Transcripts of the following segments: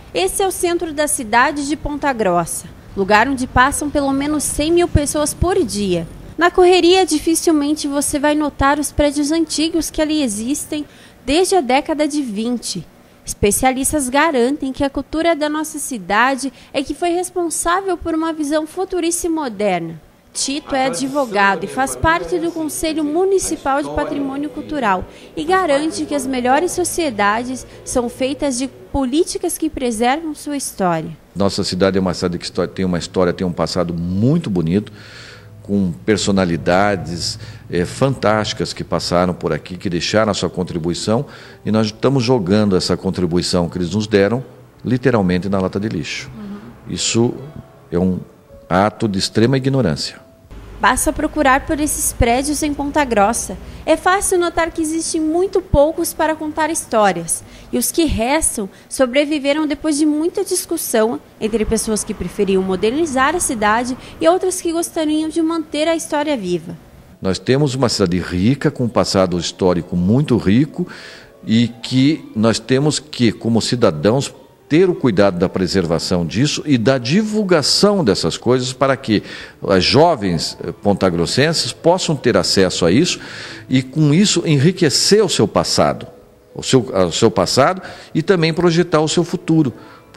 Esse é o centro da cidade de Ponta Grossa, lugar onde passam pelo menos 100 mil pessoas por dia. Na correria, dificilmente você vai notar os prédios antigos que ali existem desde a década de 20. Especialistas garantem que a cultura da nossa cidade é que foi responsável por uma visão futurista e moderna. Tito é advogado e faz parte do Conselho Municipal de Patrimônio Cultural e garante que as melhores sociedades são feitas de políticas que preservam sua história. Nossa cidade é uma cidade que tem uma história, tem um passado muito bonito, com personalidades fantásticas que passaram por aqui, que deixaram a sua contribuição, e nós estamos jogando essa contribuição que eles nos deram, literalmente, na lata de lixo. Isso é um ato de extrema ignorância. Basta procurar por esses prédios em Ponta Grossa. É fácil notar que existem muito poucos para contar histórias. E os que restam sobreviveram depois de muita discussão entre pessoas que preferiam modernizar a cidade e outras que gostariam de manter a história viva. Nós temos uma cidade rica, com um passado histórico muito rico, e que nós temos que, como cidadãos, ter o cuidado da preservação disso e da divulgação dessas coisas para que as jovens pontagrossenses possam ter acesso a isso e, com isso, enriquecer o seu passado, o seu passado e também projetar o seu futuro,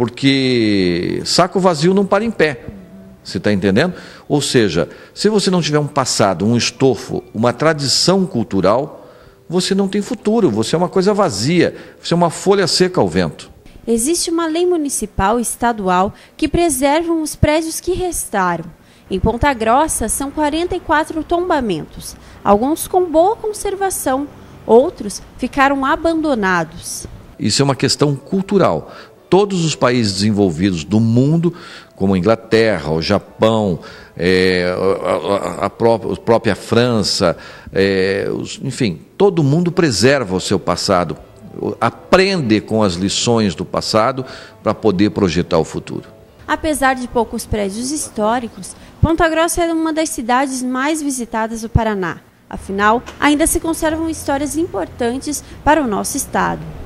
porque saco vazio não para em pé. Você está entendendo? Ou seja, se você não tiver um passado, um estofo, uma tradição cultural, você não tem futuro, você é uma coisa vazia, você é uma folha seca ao vento. Existe uma lei municipal e estadual que preservam os prédios que restaram. Em Ponta Grossa são 44 tombamentos, alguns com boa conservação, outros ficaram abandonados. Isso é uma questão cultural. Todos os países desenvolvidos do mundo, como a Inglaterra, o Japão, a própria França, enfim, todo mundo preserva o seu passado, aprende com as lições do passado para poder projetar o futuro. Apesar de poucos prédios históricos, Ponta Grossa é uma das cidades mais visitadas do Paraná. Afinal, ainda se conservam histórias importantes para o nosso estado.